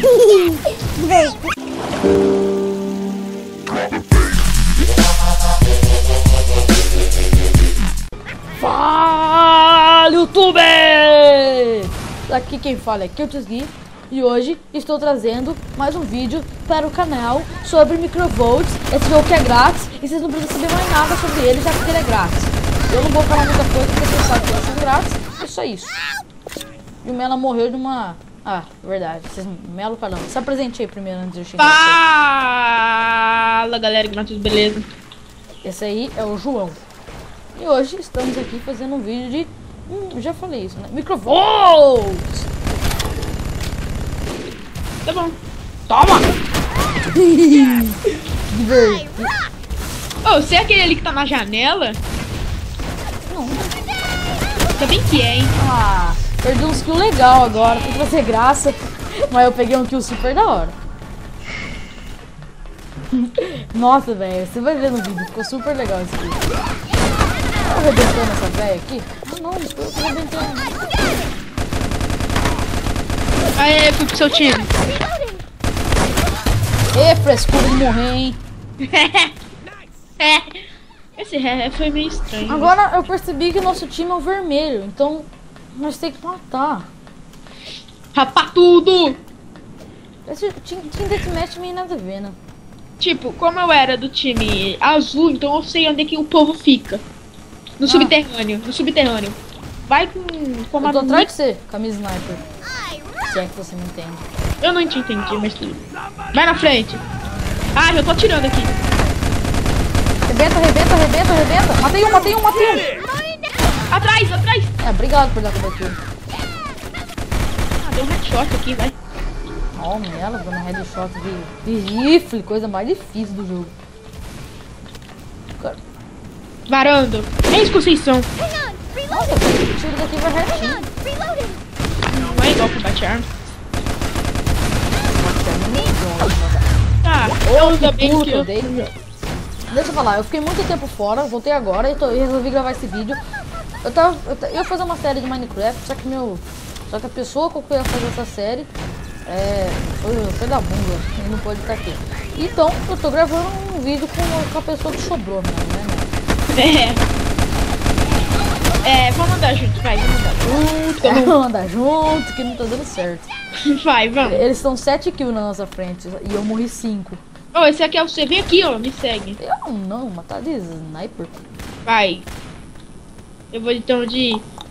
Fala, YouTube! Aqui quem fala é KiltosGui e hoje estou trazendo mais um vídeo para o canal sobre microvolts. Esse jogo que é grátis e vocês não precisam saber mais nada sobre ele, já que ele é grátis. Eu não vou falar muita coisa porque vocês sabem que eles são grátis, é só isso. E o Mela morreu de uma... Ah, verdade, vocês... Melo, caramba. Se apresente aí primeiro antes de eu chegar. Fala galera, Matheus, beleza? Esse aí é o João. E hoje estamos aqui fazendo um vídeo de... já falei isso, né? Microvolts! Tá bom. Toma! Ô, você é aquele ali que tá na janela? Não. Tá bem que é, hein? Ah, perdi um skill legal agora, tem que fazer graça. Mas eu peguei um kill super da hora. Nossa, velho, você vai ver no vídeo, ficou super legal esse kill. Tá arrebentando essa velha aqui? Ah não, eu tô arrebentando. Aê, fui pro seu time. Ê, frescura de morrer, hein? Esse ré foi meio estranho. Agora eu percebi que o nosso time é o vermelho, então nós temos que matar. Rapar tudo! Esse Team Deathmatch meio nada a ver, né? Tipo, como eu era do time azul, então eu sei onde é que o povo fica. No subterrâneo, no subterrâneo. Vai com Eu comando. tô atrás de você, camisa sniper. Se é que você me entende. Eu não te entendi, mas tudo. Vai na frente. Ah, já tô atirando aqui. Arrebenta, arrebenta, arrebenta, arrebenta. Matei um, matei um, matei um. Atrás, atrás. É, obrigado por dar cobertura. Ah, deu um headshot aqui, vai. Ó, ela dando headshot de rifle, coisa mais difícil do jogo. Cara, Varando. É isso, Conceição. nossa, o tiro daqui vai retinho. Não é igual combate arma. Tá, eu uso bem que eu... Deixa eu falar, eu fiquei muito tempo fora, voltei agora e resolvi gravar esse vídeo. Eu ia fazer uma série de Minecraft, só que a pessoa com que eu ia fazer essa série foi da bunda, ele não pode estar aqui. Então, eu tô gravando um vídeo com a pessoa que sobrou, né? Vamos andar junto, vai, vamos andar junto. Vamos andar junto, que não tá dando certo. Vai, vamos. Eles estão 7 kills na nossa frente e eu morri 5. Ô, esse aqui é você, vem aqui, ó, me segue. Eu não, matar de sniper. Vai. Eu vou então de...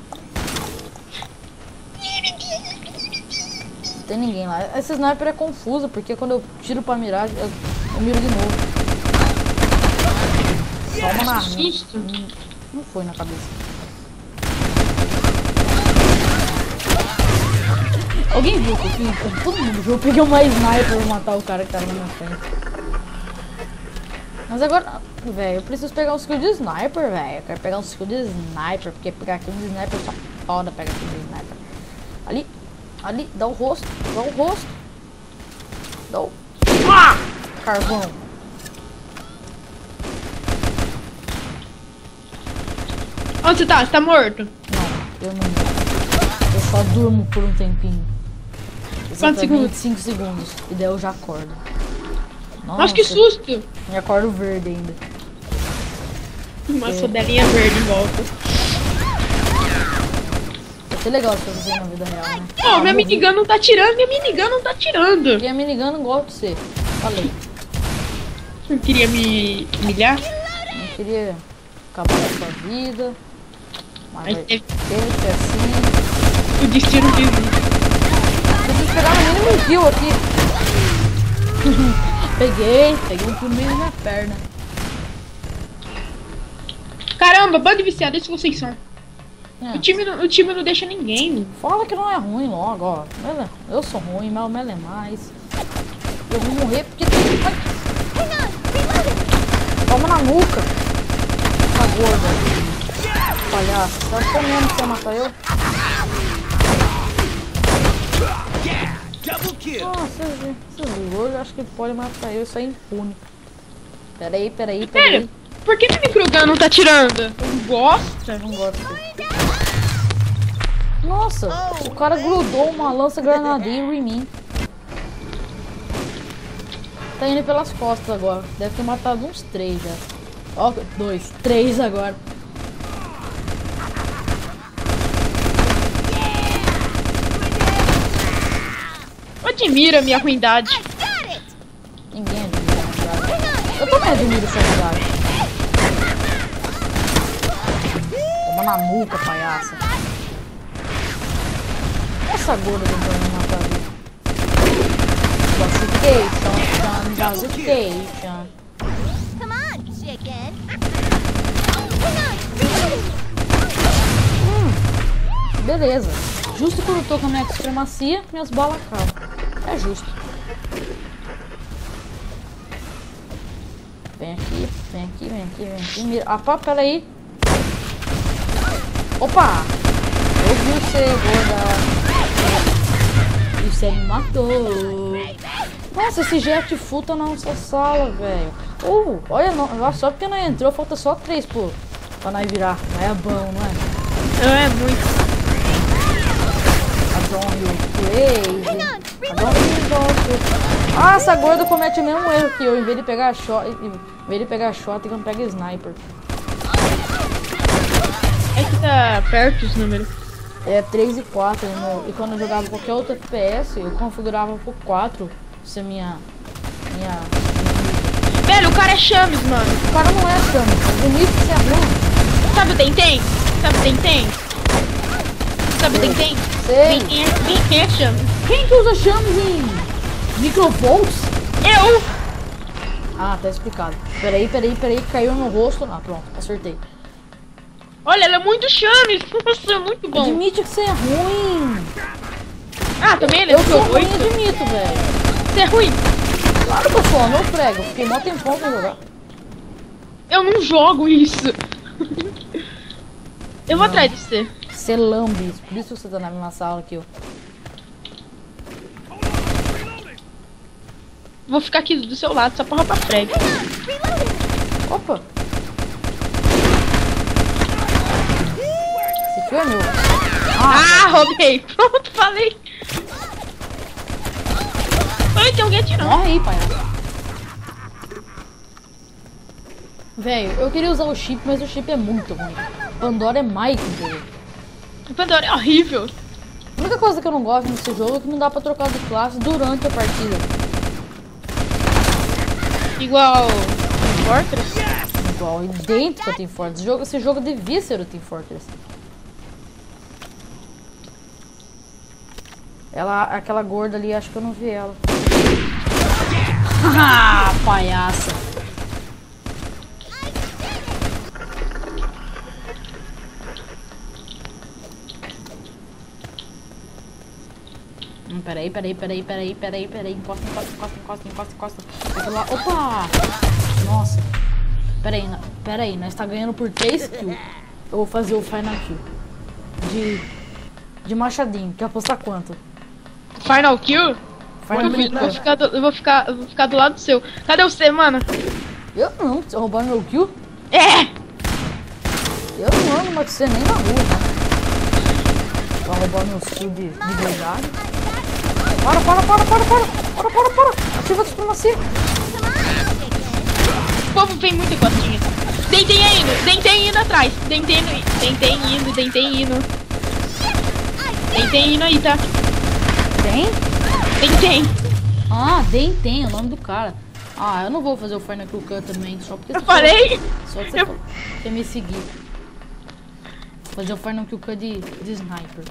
Não tem ninguém lá. Esse sniper é confuso, porque quando eu tiro pra mirar, eu miro de novo. Toma na susto. Não foi na cabeça. Alguém viu que eu fiz? Todo mundo viu. Eu peguei uma sniper pra matar o cara que tava na minha frente. Mas agora, velho, eu preciso pegar um skill de sniper, velho. Eu quero pegar um skill de sniper, porque pegar aqui um sniper só foda pegar aqui um sniper. Ali, dá o rosto, Dá o... Ah! Carvão. Onde você tá? Você tá morto? Não, eu não. Eu só durmo por um tempinho. Quantos segundos? 5 segundos. E daí eu já acordo. Nossa, que susto! Me acordo verde ainda. Uma sodelinha verde em volta. Vai ser legal se fazer na vida real, né? Ô, minha minigun não tá tirando, Quem é minigun não gosta de você. Falei. Não queria me humilhar? Não queria acabar com a sua vida. Mas vai ter teve- que ser assim. O destino diz. Preciso pegar no mínimo um kill aqui. Peguei um kill meio na perna. Caramba, bando de viciado, esses vocês são. É. O time não deixa ninguém. Fala que não é ruim logo, ó. Eu sou ruim, mas o Melo é mais. Eu vou morrer porque tem... Toma na nuca. Tá gorda. Palhaço. Tá comendo que você ia matar eu? Nossa, esses gordos acho que pode matar eu, isso é impune. Peraí. Sério? Por que minha microgun não tá tirando? Não gosta? Não gosto disso. Nossa, o cara grudou uma lança granadeira em mim. tá indo pelas costas agora. Deve ter matado uns 3 já. Ó, 2, 3 agora. Admira a minha ruindade. Ninguém admira a ruindade. Eu também admiro sua ruindade. Toma na nuca, palhaça. Essa gorda tentando me matar ali. Gasification. Come on, chicken. Beleza. Justo quando eu tô com a minha supremacia, minhas balas acabam. É justo. Vem aqui, vem aqui, vem aqui, vem aqui. Mira. Opa, peraí. Opa! Eu vi você, gorda. E você me matou. Nossa, esse jet full tá na nossa sala, velho. Olha, só porque não entrou, falta só 3, pô. Pra nós virar. É bom, não é? É muito. Ah, essa gorda comete o mesmo erro que eu. Em vez de pegar shot, tem que pegar sniper. É que tá perto os números. É 3 e 4. E quando eu jogava qualquer outro FPS, eu configurava por 4. Isso é minha. Velho, o cara é Chames, mano. O cara não é Chames. É bonito que você é ruim. Sabe o Tentem? Sabe o Tentem? Sabe o Tentem? Sei. Quem é Chames? Quem que usa Chames em microvolts? Eu! Ah, tá explicado. Peraí, caiu no rosto. Ah, pronto, acertei. Olha, ela é muito Chames. Nossa, é muito bom. Admite que você é ruim. Ah, também ele é Eu sou ruim, 8. admito, velho. Você é ruim? Claro que eu sou, meu prego. Eu fiquei mó tempão pra jogar. Eu não jogo isso. Eu vou atrás de você. Você lambe, por isso você tá na mesma sala que eu. Vou ficar aqui do seu lado só pra roubar frag. Opa! Esse aqui é meu. Ah, roubei. Pronto, falei. Ai, tem alguém atirando. Morre aí, pai. Velho, eu queria usar o chip, mas o chip é muito ruim. Pandora é mais que dele. O Pandora é horrível. A única coisa que eu não gosto nesse jogo é que não dá pra trocar de classe durante a partida. Igual Team Fortress? Igual idêntico ao Team Fortress. Esse jogo devia ser o Team Fortress. Aquela gorda ali, acho que eu não vi ela. Ah, palhaça. Peraí. Encosta. Lá. Opa! Nossa. Peraí, nós tá ganhando por 3 kills. Eu vou fazer o final kill. De machadinho. Quer apostar quanto? Final Kill? Eu vou ficar do lado seu. Cadê você, mano? Eu não, você roubando meu kill? É! Eu não ando mais que você nem na rua, né? Vai roubar meus kills de verdade. Para. Ativa a supremacia. O povo vem muito em costinha. Tentem indo atrás. Tentem indo aí, tá? Tentem. Ah, tem, o nome do cara. Ah, eu não vou fazer o Final Kill Cut também, só porque Eu falei? Só que você quer me seguir. Vou fazer o Final Kill Cut de sniper.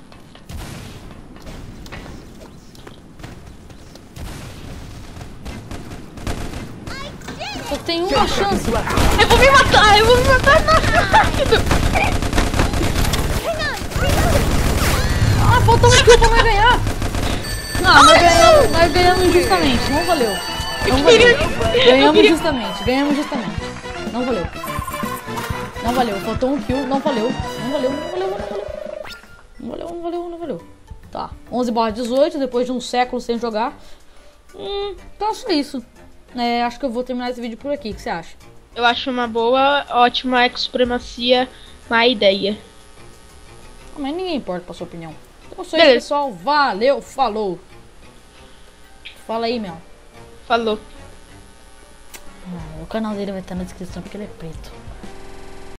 Só tem uma chance. Eu vou me matar rápido. Ah, falta um kill pra nós ganhar. Não, nós ganhamos injustamente, não valeu. Ganhamos justamente. Não valeu, faltou um kill, não valeu. Tá, 11/18, depois de um século sem jogar. Então é só isso. Acho que eu vou terminar esse vídeo por aqui, o que você acha? Eu acho uma boa, ótima supremacia, má ideia. Mas ninguém importa pra sua opinião. Então é isso aí, pessoal. Valeu, falou. Fala aí, Mel. Falou. O canal dele vai estar na descrição porque ele é preto.